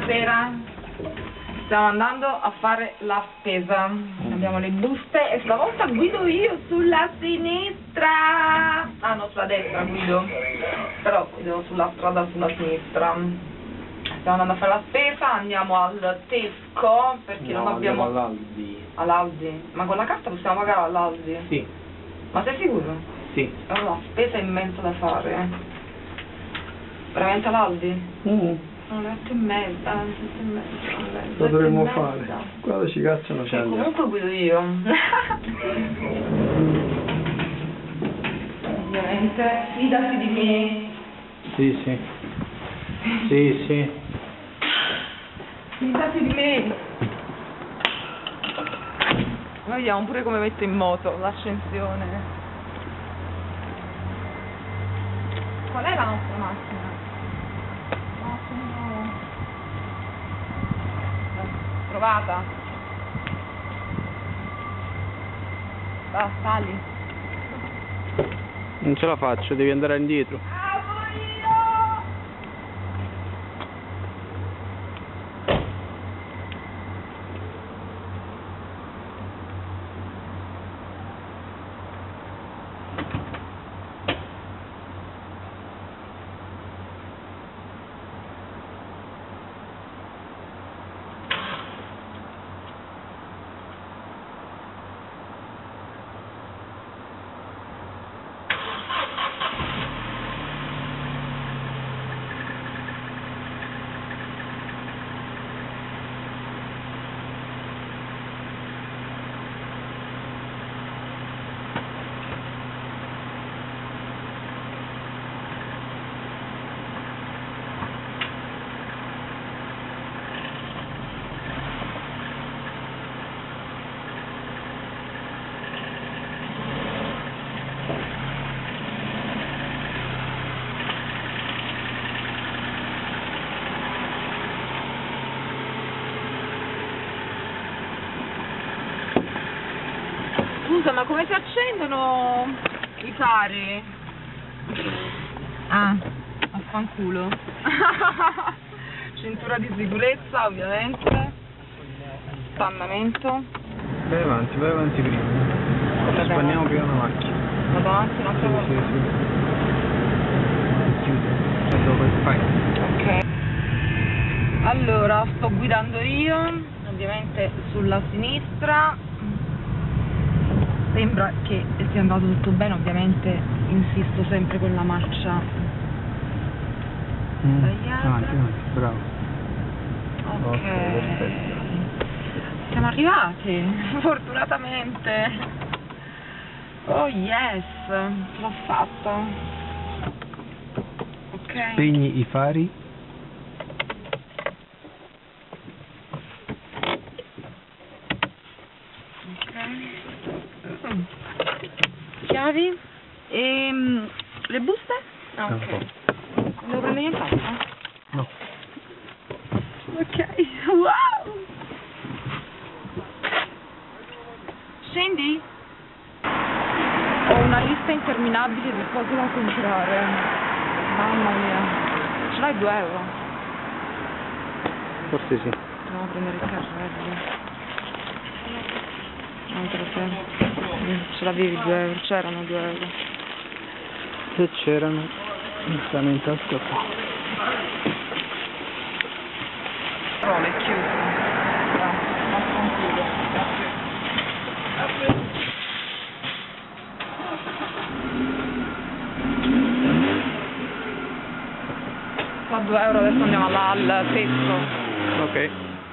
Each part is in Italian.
Buonasera. Stiamo andando a fare la spesa. Abbiamo le buste e stavolta guido io sulla sinistra. Ah no, sulla destra guido. Però guido sulla strada sulla sinistra. Stiamo andando a fare la spesa, andiamo al Tesco perché non abbiamo... all'Aldi. All'Aldi? Ma con la carta possiamo pagare all'Aldi? Sì. Ma sei sicuro? Sì. Allora, la spesa è immensa da fare. Veramente all'Aldi? Sono le 8:30, 7:30. Lo dovremmo fare. Quando ci cacciano ci andiamo. Comunque guido io. Ovviamente, fidati di me. Sì, sì. Sì, sì. Fidati di me. Noi vediamo pure come metto in moto l'ascensione. Qual è la nostra macchina? Provata. Va, sali. Non ce la faccio, devi andare indietro. Scusa, ma come si accendono i fari? Ah, affanculo. Cintura di sicurezza, ovviamente. Spannamento. Vai avanti prima. Spanniamo prima la macchina. Vado avanti un'altra volta. Sì. Dove fai? Ok. Allora, sto guidando io, ovviamente sulla sinistra. Sembra che sia andato tutto bene, ovviamente insisto sempre con la marcia sbagliata. Avanti, bravo. Ok, perfetto. siamo arrivati, fortunatamente. Oh yes, ce l'ho fatta. Ok. Spegni i fari. Chiavi e le buste? Ah, ok. Non devo prendere nient'altro? No. Ok, wow! Scendi? Ho una lista interminabile di cose da comprare. Mamma mia. Ce l'hai 2 euro? Forse sì. Andiamo a prendere il carrello. Non te lo prendo. Ce l'avevi 2 euro, c'erano 2 euro. Se c'erano, stanno in tasca qua. Rome, è chiuso. Vaffanculo. Qua 2 euro, adesso andiamo al Tesco. Ok.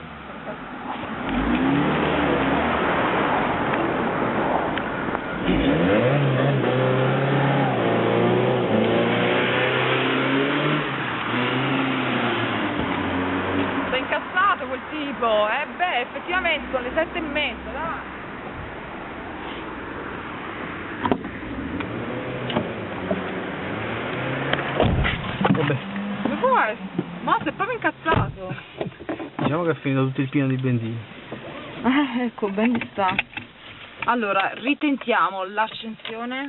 Sei incazzato quel tipo, beh, effettivamente sono le 7:30, dai. Vabbè. Come può essere? Ma sei proprio incazzato. Diciamo che ha finito tutto il pieno di benzina. Ecco, ben mi sta. Allora, ritentiamo l'ascensione.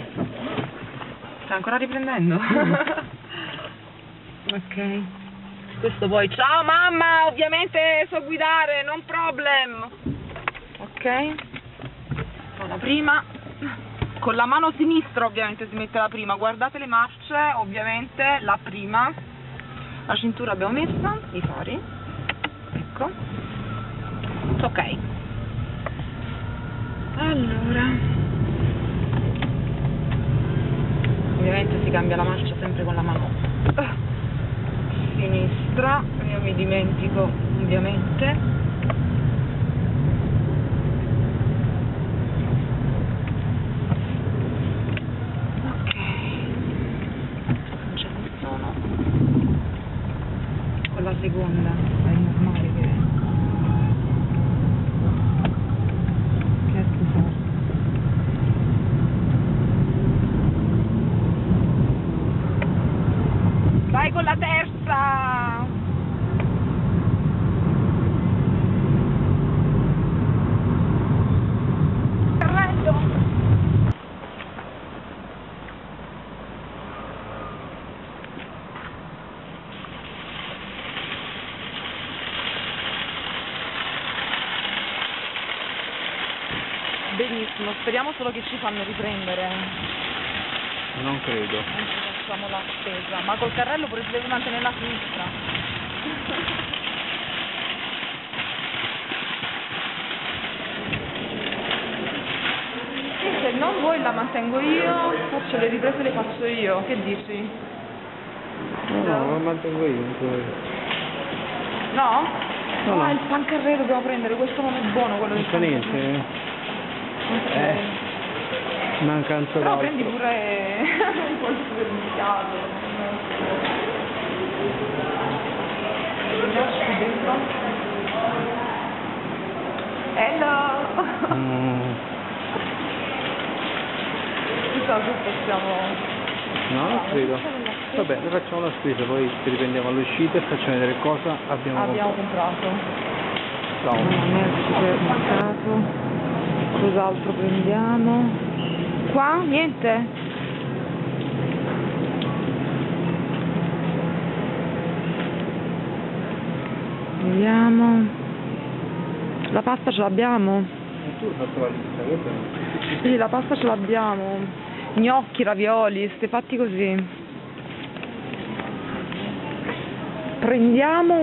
Stai ancora riprendendo? Ok. Questo poi, ciao mamma, ovviamente so guidare, non problem. Ok, la prima, con la mano sinistra ovviamente si mette la prima, guardate le marce, ovviamente la prima, la cintura abbiamo messa, i fari, ecco, ok, allora, ovviamente si cambia la marcia sempre con la mano sinistra, io mi dimentico ovviamente. La seconda è normale che scusate. Vai con la terza. Carrello. Benissimo, speriamo solo che ci fanno riprendere. Non credo. Mentre facciamo la spesa, ma col carrello pure si deve mantenere la sinistra. E se non vuoi la mantengo io, faccio le riprese, le faccio io, che dici? No, la mantengo io. No? No, no. Il pancarrello dobbiamo prendere, questo non è buono, quello Non del fa pancarrello. niente. Ok. Mancanza Però d'altro. prendi pure un po' il supermercato. Hello! Chissà se possiamo... No, non credo. Vabbè, noi facciamo la spesa, poi ci riprendiamo all'uscita e facciamo vedere cosa abbiamo comprato. Ciao. Non è il supermercato. Cos'altro prendiamo? Qua? Niente? Vediamo. La pasta ce l'abbiamo? Tu hai fatto la lista, questa no? Sì, la pasta ce l'abbiamo. Gnocchi, ravioli, ste fatti così. Prendiamo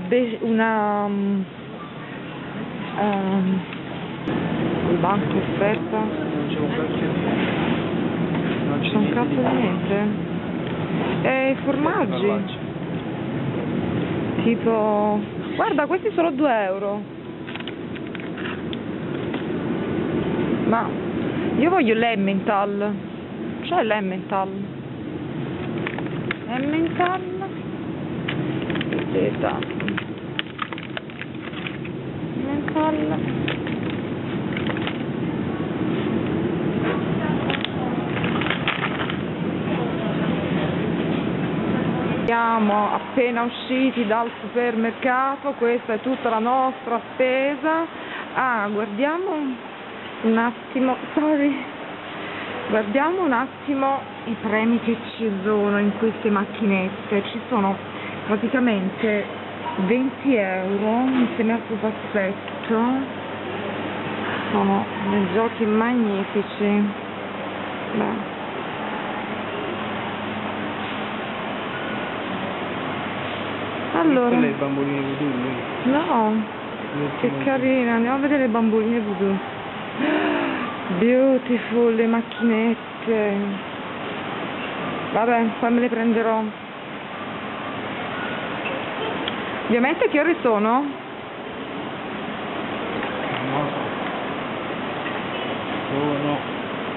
il banco, aspetta. Non c'è un cazzo di niente. Non c'è un cazzo di niente. I formaggi. Tipo... Guarda, questi sono 2 euro. Ma io voglio l'Emmental. C'è l'Emmental? Emmental? Aspetta. Emmental. Siamo appena usciti dal supermercato, questa è tutta la nostra spesa. Ah, guardiamo un attimo, guardiamo un attimo i premi che ci sono in queste macchinette. Ci sono praticamente 20 euro insieme al pupazzetto, sono dei giochi magnifici. Beh. Allora, quelle le bamboline voodoo, no, che carina, andiamo a vedere le bamboline voodoo. Beautiful, le macchinette. Vabbè, poi me le prenderò. Ovviamente che ore sono? No. Sono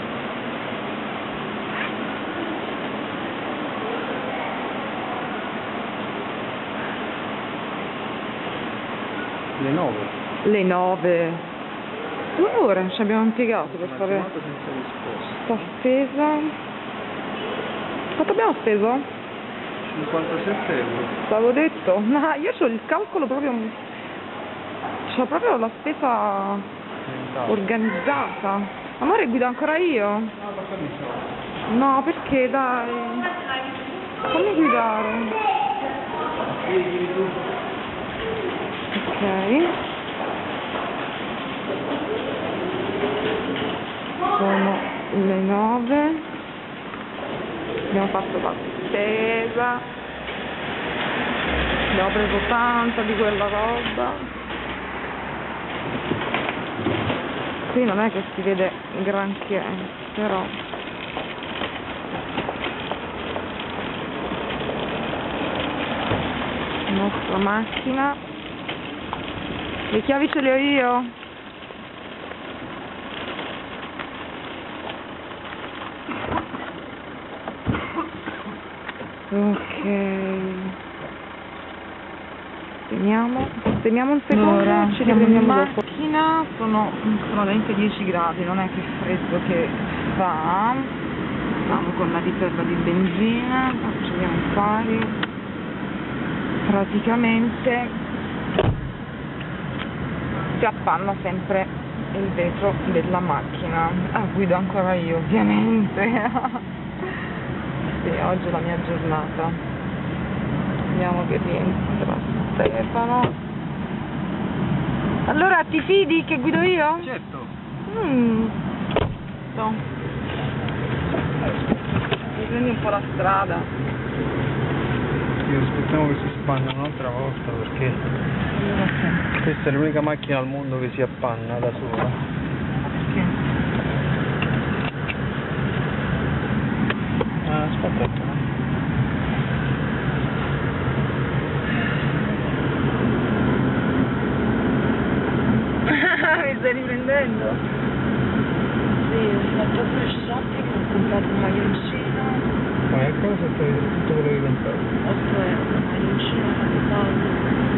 le 9. Le 9. 2 ore ci abbiamo impiegato per fare senza risposta. sta spesa. Quanto abbiamo speso? 57 euro. L'avevo detto. No, io c'ho il calcolo proprio... C'ho proprio la spesa organizzata. Amore, guido ancora io? No, perché dai? Fammi guidare. Ok. Sono le 9. Abbiamo fatto la spesa. Abbiamo preso tanta di quella roba. Qui non è che si vede granché, però nostra macchina. Le chiavi ce le ho io. Ok, teniamo un secondo. Ora, ci siamo riprendiamo in dopo. Macchina sono veramente 10 gradi, non è che freddo che fa. Siamo con la riserva di benzina, facciamo un pari. Praticamente si appanna sempre il vetro della macchina. Guido ancora io, ovviamente. Sì, oggi è la mia giornata. Vediamo che rientra Stefano. Allora ti fidi che guido io? Certo. No. Mi prendi un po' la strada. Io aspettiamo che si spannano un'altra volta perché questa è l'unica macchina al mondo che si appanna da sola. Perché? Aspetta. Mi stai riprendendo? Sì, ho fatto free shopping, ho comprato un maglioncino. Ma è cosa tutto quello che hai comprato? 8 euro, maglioncino, caldo.